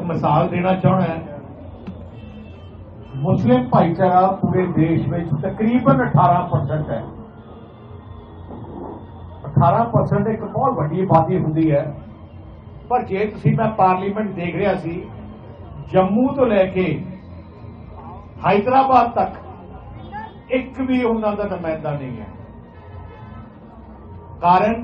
मिसाल देना चाहना है। मुस्लिम भाईचारा पूरे देश में तकरीबन 18% है। 18% एक बहुत वड्डी आबादी होंदी है, पर जे तुसीं मैं पार्लीमेंट देख रहा सी, जम्मू तो लैके हैदराबाद तक एक भी उन्हां दा नुमाइंदा नहीं है। कारण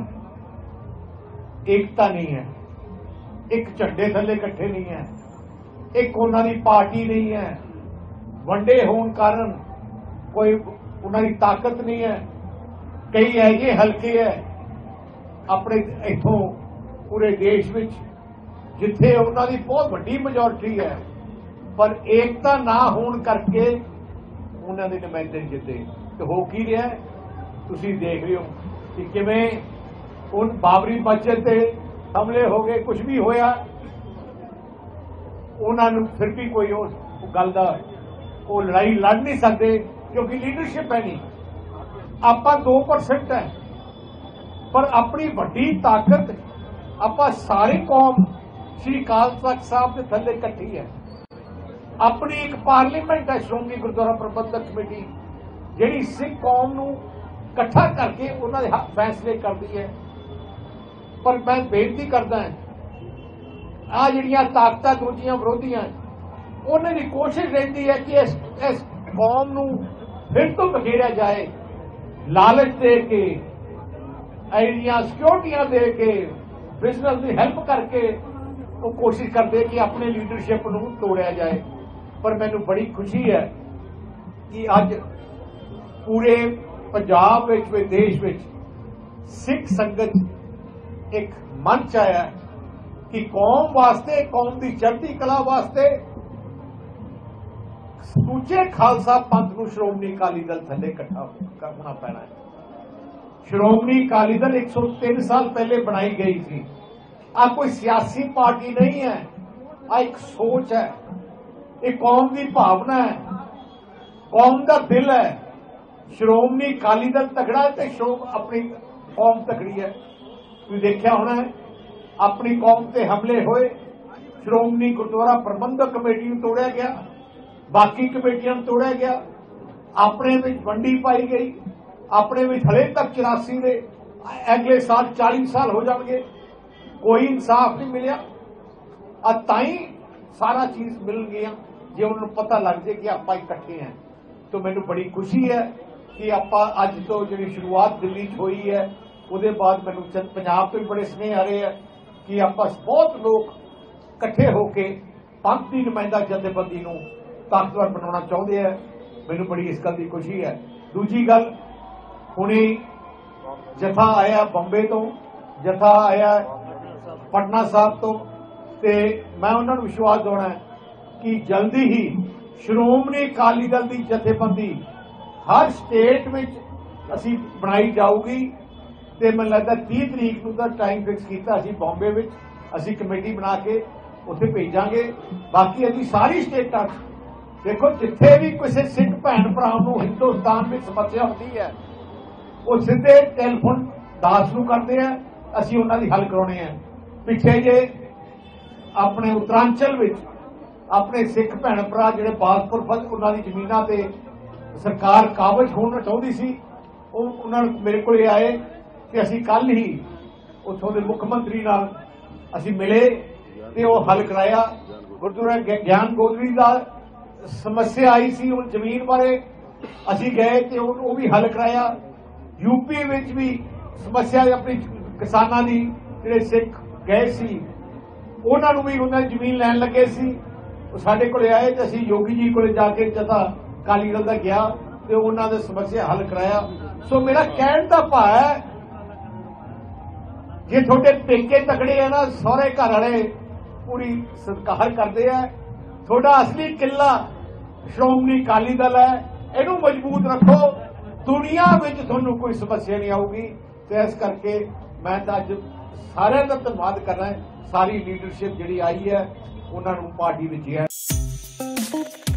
एकता नहीं है, एक झंडे थले इकट्ठे नहीं है, एक उन्हां दी पार्टी नहीं है, वंडे होने कारण कोई उन्हां दी ताकत नहीं है। कई ऐसे हल्के है अपने इथों पूरे देश में जिथे उन्हां दी बहुत वड्डी मेजोरिटी है, पर एकता ना होने करके उन्हां दे नुमाइंदे जिते। तो हो की रहा है, तुसीं देख रहे हो कि किवें उन बाबरी मस्जिद ते हमले हो गए, कुछ भी होया, उन्होंने फिर भी कोई उस गल दा वो लड़ाई लड़ नहीं सकते क्योंकि लीडरशिप है नहीं। आपां 2% है, पर अपनी वड्डी ताकत आपां सारी कौम श्री अकाल तख्त साहब के थले इकट्ठी है। अपनी एक पार्लीमेंट है श्रोमणी गुरुद्वारा प्रबंधक कमेटी, जिहड़ी सिख कौम नूं इकट्ठा करके उन्होंने फैसले करती है। पर मैं बेनती करदा आ जिहड़ियां ताकतां दूजियां विरोधियां उन्हां दी कोशिश रहिंदी है कि इस कौम नूं फिर तो बखेड़िया जाए, लालच दे के, जिहड़ियां सिक्योरिटियां दे के, बिजनेस की हेल्प करके वो कोशिश करते कि अपने लीडरशिप नूं तोड़िया जाए। पर मैनूं बड़ी खुशी है कि अज पूरे पंजाब विच देश विच सिख संगत एक मंच आया कि कौम वास्ते, कौम की चढ़ती कला वास्ते सूचे खालसा पंथ को श्रोमणी अकाली दल थले इकट्ठा करना पैना है। श्रोमणी अकाली दल 103 साल पहले बनाई गई थी। आ कोई सियासी पार्टी नहीं है, आ एक सोच है, एक कौम की भावना है, कौम का दिल है। श्रोमणी अकाली दल तगड़ा है तो अपनी कौम तगड़ी है। तुसीं देखिया होना है, अपनी कौम से हमले होए, श्रोमणी गुरुद्वारा प्रबंधक कमेटी नूं तोड़िया गया, बाकी कमेटियां नूं तोड़िया गया, अपने विच वंडी पाई गई, अपने विच हले तक 84 दे अगले साल 40 साल हो जाएंगे, कोई इंसाफ नहीं मिलिया। ताई सारा चीज मिल गया जे उन्होंने पता लग जाए कि आप इकट्ठे हैं। तो मैनूं बड़ी खुशी है कि आप अज तो जी शुरुआत दिल्ली हुई है, उसके बाद मैनूं पंजाब तो भी बड़े स्नेह आ रहे हैं कि आप बहुत लोग इकट्ठे होकर पंथ की नुमाइंदा जथेबंदी नूं ताकतवर बनाना चाहते हैं। मैनूं बड़ी इस गल की खुशी है। दूजी गल, हुणे जथा आया बंबे तो, जथा आया पटना साहब तो, ते मैं उन्होंने विश्वास दिलाना है कि जल्दी ही श्रोमणी अकाली दल की जथेबंदी हर स्टेट में असी बनाई जाऊगी। ते मैनूं लगदा 30 तरीक नूं टाइम फिक्स किया असी बॉम्बे में, असी कमेटी बना के उत्थे भेजांगे। बाकी अभी सारी स्टेटां देखो जिथे भी किसी सिख भैन भरा नूं हिंदुस्तान में समस्या होती है, वो सीधे टेलीफोन दास नूं करते हैं, असी उन्हां दी हल कराउणे हैं। पिछे जे अपने उत्तरांचल विच अपने सिख भैन भरा जिहड़े बासपुर उन्हां दी जमीनां ते सरकार काबज होना चाहती सी, उन्होंने मेरे को आए कि असी कल ही उत्थों दे मुख्यमंत्री नाल असी मिले ते वो हल कराया। गुरुद्वारा ज्ञान गोदरी दा समस्या आई सी उन जमीन बारे, असी गए ते वो भी हल कराया। यूपी विच भी समस्या अपनी किसानां दी जिहड़े सिख गए सी उन्हां नूं भी उन्हां दी जमीन लैण लगे सी, साडे कोले आए ते असी योगी जी कोले जाके जथा अकाली दल दा गया ते उन्हां दे समस्या हल कराया। सो मेरा कहण दा भाव है जे थोड़े पेके तगड़े है ना, सहुरे घर वाले पूरी सत्कार करते हैं, थोड़ा असली किला श्रोमणी अकाली दल है, इनू मजबूत रखो, दुनिया में थोनू कोई समस्या नहीं आऊगी। तो इस करके मैं अज सारे का धन्यवाद करना है, सारी लीडरशिप जी आई है उन्होंने पार्टी में है।